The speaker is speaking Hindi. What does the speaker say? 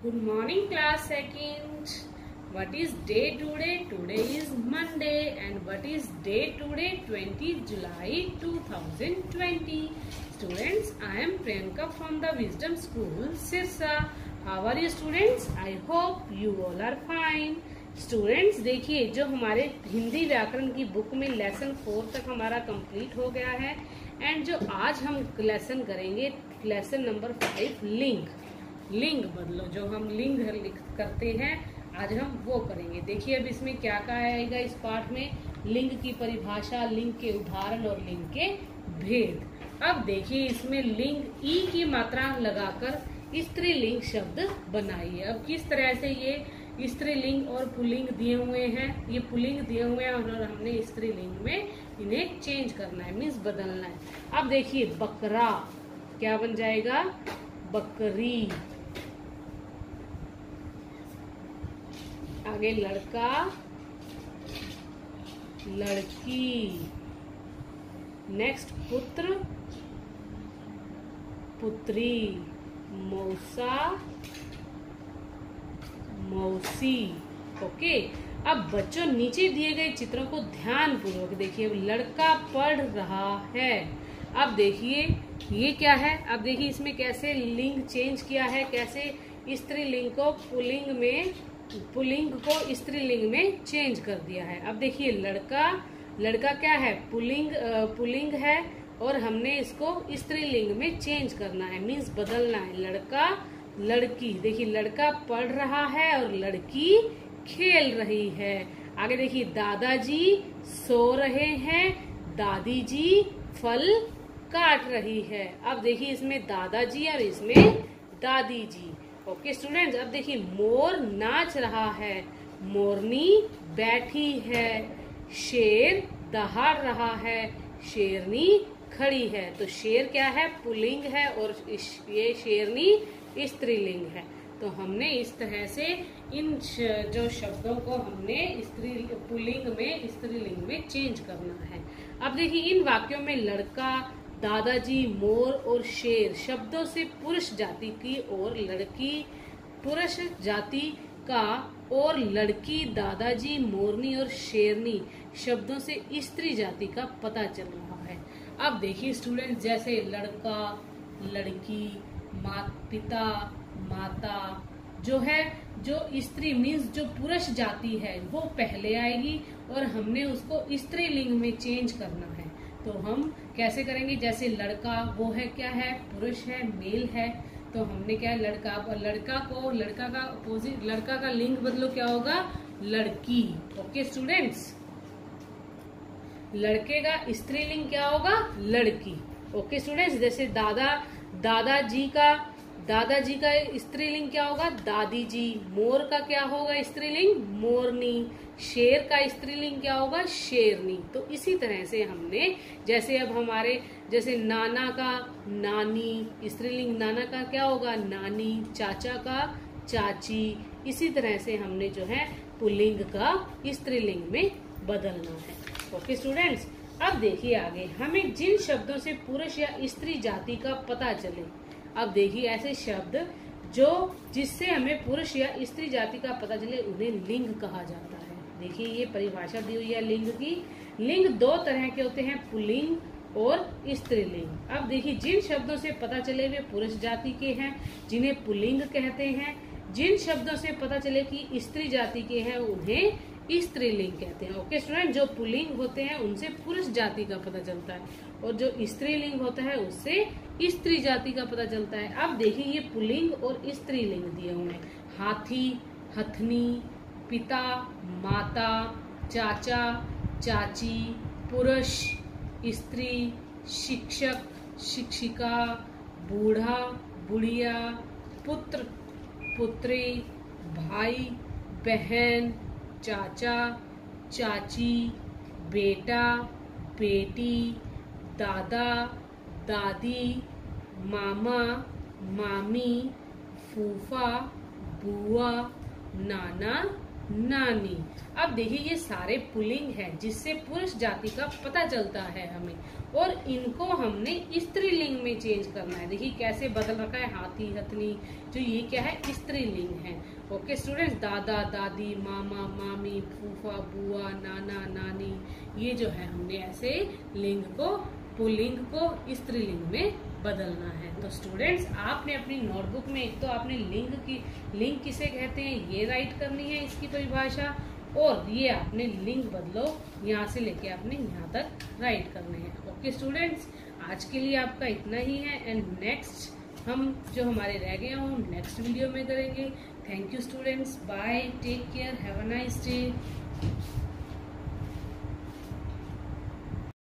Good morning, class second. What is day today? Today is Monday. And what is day today? 20 July 2020. Students, I am Priyanka from the Wisdom School, Sirsa. How are you students? I hope you all are fine. Students देखिए, जो हमारे हिंदी व्याकरण की बुक में लेसन 4 तक हमारा कंप्लीट हो गया है। एंड जो आज हम लेसन करेंगे, लेसन नंबर 5 लिंग बदलो, जो हम लिंग करते हैं आज हम वो करेंगे। देखिए अब इसमें क्या क्या आएगा इस पाठ में, लिंग की परिभाषा, लिंग के उदाहरण और लिंग के भेद। अब देखिए इसमें लिंग ई की मात्रा लगाकर स्त्रीलिंग शब्द बनाइए। अब किस तरह से ये स्त्रीलिंग और पुल्लिंग दिए हुए हैं, ये पुल्लिंग दिए हुए हैं और हमने स्त्रीलिंग में इन्हें चेंज करना है, मीन्स बदलना है। अब देखिए बकरा क्या बन जाएगा, बकरी। आगे लड़का, लड़की। नेक्स्ट पुत्र, पुत्री। मौसा, मौसी। ओके, अब बच्चों नीचे दिए गए चित्रों को ध्यान पूर्वक देखिए। लड़का पढ़ रहा है। अब देखिए ये क्या है, अब देखिए इसमें कैसे लिंग चेंज किया है, कैसे स्त्रीलिंग को पुल्लिंग में, पुल्लिंग को स्त्रीलिंग में चेंज कर दिया है। अब देखिए लड़का, लड़का क्या है, पुल्लिंग है और हमने इसको स्त्रीलिंग में चेंज करना है, मीन्स बदलना है। लड़का, लड़की। देखिए लड़का पढ़ रहा है और लड़की खेल रही है। आगे देखिए दादाजी सो रहे हैं, दादी जी फल काट रही है। अब देखिए इसमें दादाजी और इसमें दादी जी। ओके स्टूडेंट्स, अब देखिए मोर नाच रहा है, मोरनी बैठी है। शेर दहाड़ रहा है, शेरनी खड़ी है। तो शेर क्या है, पुल्लिंग है और ये शेरनी स्त्रीलिंग है। तो हमने इस तरह से इन जो शब्दों को हमने पुल्लिंग में स्त्रीलिंग में चेंज करना है। अब देखिए इन वाक्यों में लड़का, दादाजी, मोर और शेर शब्दों से पुरुष जाति की और लड़की पुरुष जाति का, और लड़की, दादाजी, मोरनी और शेरनी शब्दों से स्त्री जाति का पता चल रहा है। अब देखिए स्टूडेंट, जैसे लड़का, लड़की, पिता, माता, जो है जो स्त्री मीन्स जो पुरुष जाति है वो पहले आएगी और हमने उसको स्त्रीलिंग में चेंज करना है। तो हम कैसे करेंगे, जैसे लड़का वो है क्या है, पुरुष है, मेल है। तो हमने क्या है, लड़का, लड़का को, लड़का का अपोजिट, लड़का का लिंग बदलो क्या होगा, लड़की। ओके स्टूडेंट्स, लड़के का स्त्रीलिंग क्या होगा, लड़की। ओके स्टूडेंट्स, जैसे दादाजी का स्त्रीलिंग क्या होगा, दादी जी। मोर का क्या होगा स्त्रीलिंग, मोरनी। शेर का स्त्रीलिंग क्या होगा, शेरनी। तो इसी तरह से हमने, जैसे अब हमारे, जैसे नाना का नानी, स्त्रीलिंग नाना का क्या होगा, नानी। चाचा का चाची। इसी तरह से हमने जो है पुल्लिंग का स्त्रीलिंग में बदलना है। ओके स्टूडेंट्स, अब देखिए आगे, हमें जिन शब्दों से पुरुष या स्त्री जाति का पता चले। अब देखिए ऐसे शब्द जो जिससे हमें पुरुष या स्त्री जाति का पता चले उन्हें लिंग कहा जाता है। देखिए ये परिभाषा दी हुई है लिंग की। लिंग 2 तरह के होते हैं, पुल्लिंग और स्त्रीलिंग। अब देखिए जिन शब्दों से पता चले वे पुरुष जाति के हैं जिन्हें पुल्लिंग कहते हैं। जिन शब्दों से पता चले कि स्त्री जाति के हैं उन्हें स्त्रीलिंग कहते हैं। ओके स्टूडेंट, जो पुल्लिंग होते हैं उनसे पुरुष जाति का पता चलता है और जो स्त्रीलिंग होता है उससे स्त्री जाति का पता चलता है। अब देखिए ये पुल्लिंग और स्त्रीलिंग दिए हुए हैं। हाथी, हथनी, पिता, माता, चाचा, चाची, पुरुष, स्त्री, शिक्षक, शिक्षिका, बूढ़ा, बुढ़िया, पुत्र, पुत्री, भाई, बहन, चाचा, चाची, बेटा, बेटी, दादा, दादी, मामा, मामी, फूफा, बुआ, नाना, नानी। अब देखिए ये सारे पुल्लिंग हैं जिससे पुरुष जाति का पता चलता है हमें, और इनको हमने स्त्रीलिंग में चेंज करना है। देखिए कैसे बदल रखा है, हाथी हथनी, जो ये क्या है स्त्रीलिंग है। ओके स्टूडेंट्स, दादा दादी, मामा मामी, फूफा बुआ, नाना नानी, ये जो है हमने ऐसे लिंग को, पुल्लिंग को स्त्रीलिंग में बदलना है। तो स्टूडेंट्स आपने अपनी नोटबुक में एक तो आपने लिंग किसे कहते हैं ये राइट करनी है, इसकी परिभाषा, और ये आपने लिंग बदलो यहाँ से लेके आपने यहाँ तक राइट करने हैं। ओके स्टूडेंट्स, आज के लिए आपका इतना ही है, एंड नेक्स्ट हम जो हमारे रह गए हों हम नेक्स्ट वीडियो में करेंगे। Thank you students, bye, take care, have a nice day.